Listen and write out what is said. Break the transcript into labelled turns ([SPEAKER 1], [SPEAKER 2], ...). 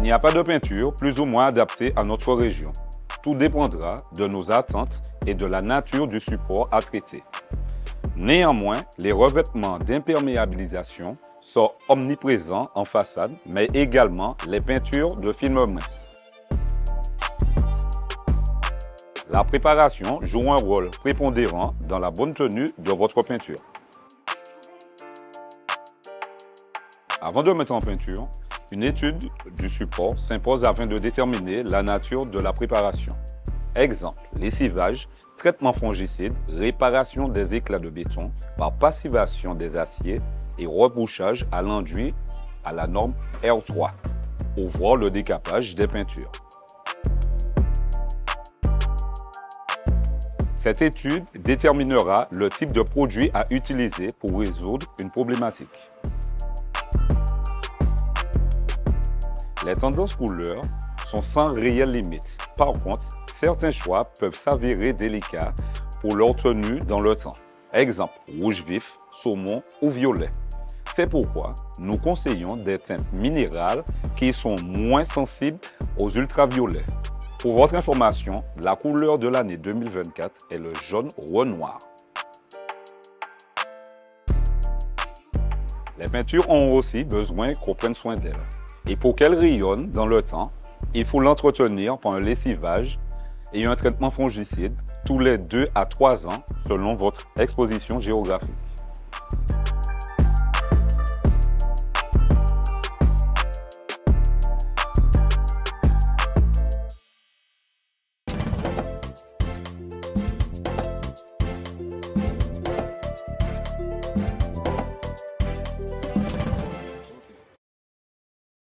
[SPEAKER 1] n'y a pas de peinture plus ou moins adaptée à notre région. Tout dépendra de nos attentes et de la nature du support à traiter. Néanmoins, les revêtements d'imperméabilisation sont omniprésents en façade, mais également les peintures de film mince. La préparation joue un rôle prépondérant dans la bonne tenue de votre peinture. Avant de mettre en peinture, une étude du support s'impose afin de déterminer la nature de la préparation. Exemple, lessivage, traitement fongicide, réparation des éclats de béton par passivation des aciers et rebouchage à l'enduit à la norme R3. Ouvrant le décapage des peintures. Cette étude déterminera le type de produit à utiliser pour résoudre une problématique. Les tendances couleurs sont sans réelle limite. Par contre, certains choix peuvent s'avérer délicats pour leur tenue dans le temps. Exemple, rouge vif, saumon ou violet. C'est pourquoi nous conseillons des teintes minérales qui sont moins sensibles aux ultraviolets. Pour votre information, la couleur de l'année 2024 est le jaune renoir. Les peintures ont aussi besoin qu'on prenne soin d'elles. Et pour qu'elles rayonnent dans le temps, il faut l'entretenir par un lessivage et un traitement fongicide tous les 2 à 3 ans selon votre exposition géographique.